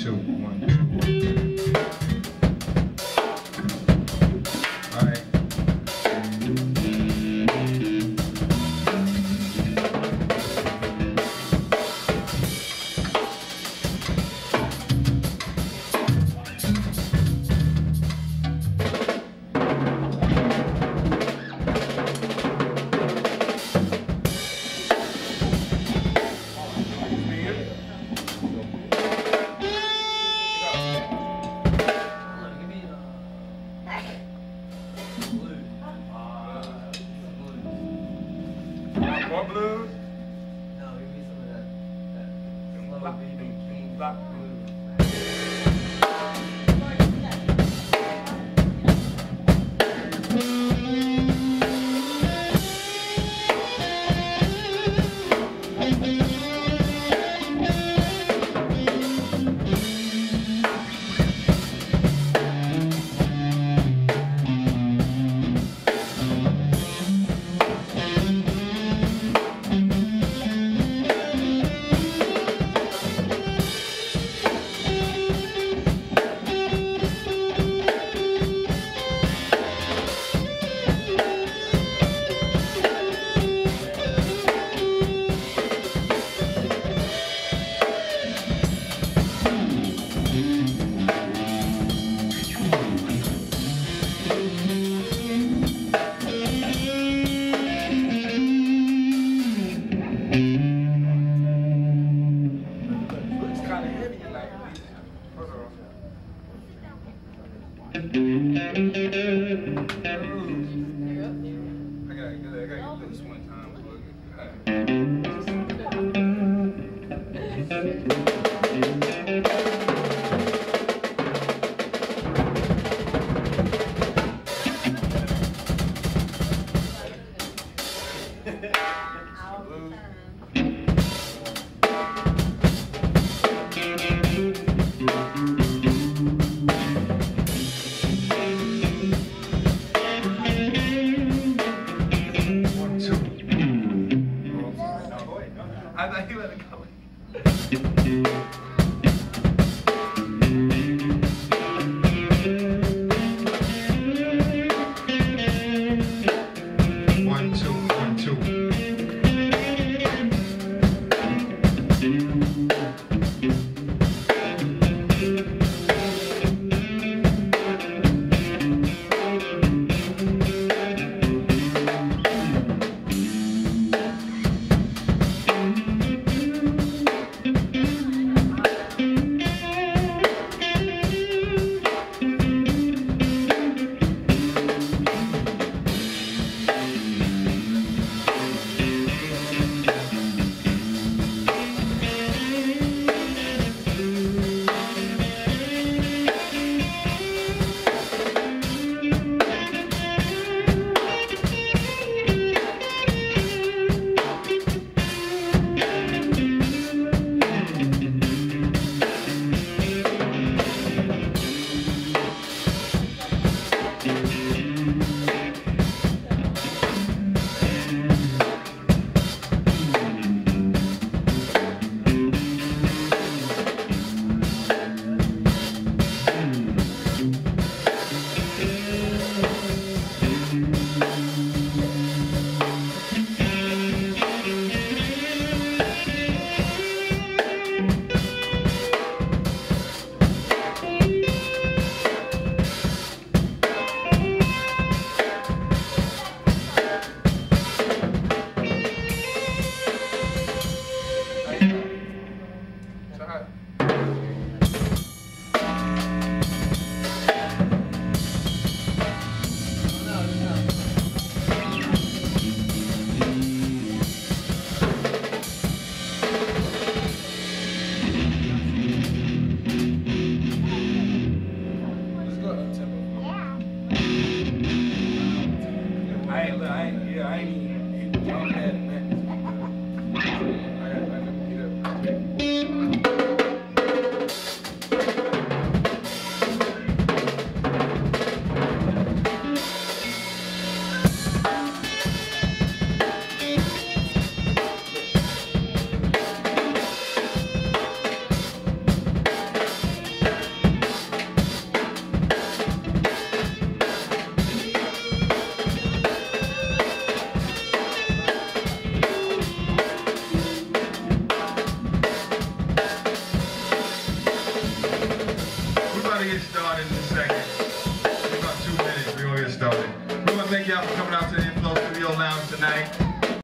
2, 1, 2. All right. More blues? No, give me some of that slow beating king Block blues. I gotta get this one time. 1, 2. I thought you let it go. get started in a second. In about 2 minutes, we're gonna get started. We want to thank y'all for coming out to the Inflow Studio Lounge tonight.